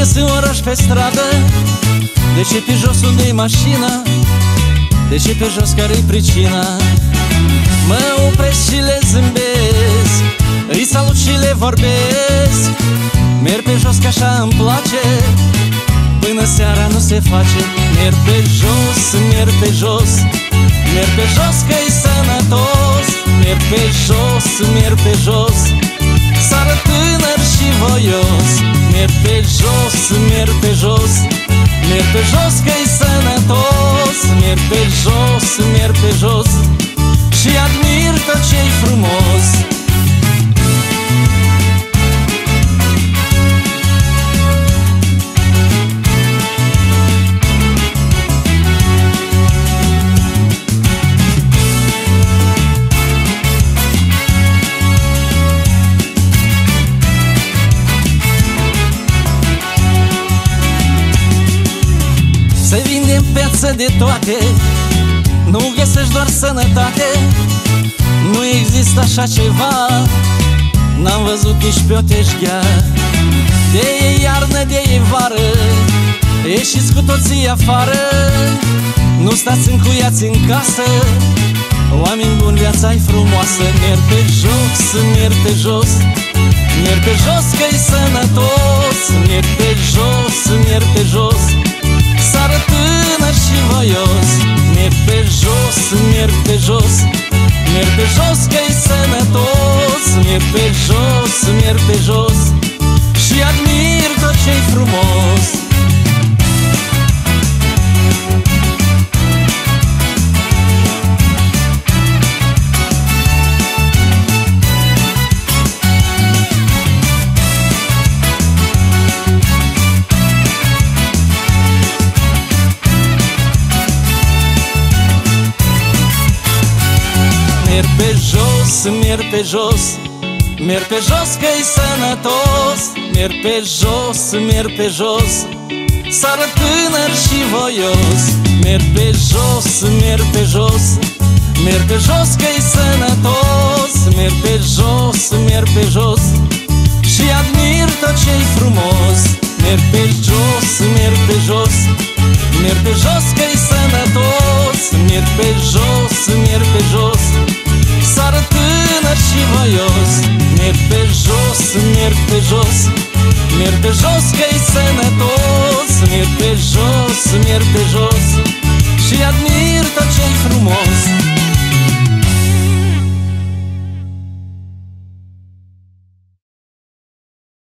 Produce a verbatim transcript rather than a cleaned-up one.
ies în oraș pe stradă, de ce pe jos unde-i mașina? De ce pe jos care-i pricina? Mă opresc și le zâmbesc, îi salut și le vorbesc. Merg pe jos că așa îmi place, până seara nu se face. Merg pe jos, merg pe jos, merg pe jos că-i sănătos. Merg pe jos, merg pe jos, sară tânăr și voios. Merg pe jos, merg pe jos, merg pe jos că-i sănătos. Merg pe jos, merg pe jos și admir tot ce-i frumos. Se vinde în piață de toate, nu găsești doar sănătate. Nu există așa ceva, n-am văzut nici pe o teșghea. De e iarnă, de e vară, ieșiți cu toții afară. Nu stați încuiați în casă, oameni buni, viața-i frumoasă. Merg pe jos, merg pe jos, merg pe jos că-i sănătos. Merg pe jos, merg pe jos, sară tânăr și voios. Merg pe jos, merg pe jos, merg pe jos că-i sănătos. Merg pe jos, merg pe jos și admir tot ce-i frumos. Merg pe jos, merg pe jos, merg pe jos că-i sănătos. Merg pe jos, merg pe jos, sară tânăr și voios. Merg pe jos, merg pe jos, merg pe jos că-i sănătos. Merg pe jos, merg pe jos și admir tot ce-i frumos. Merg pe jos, merg pe jos, merg pe jos că-i sănătos. Merg pe jos, merg pe jos, sară tânăr și voios. Merg pe jos, merg pe jos, merg pe jos că-i sănătos. Merg pe jos, merg pe jos și admir tot ce-i frumos.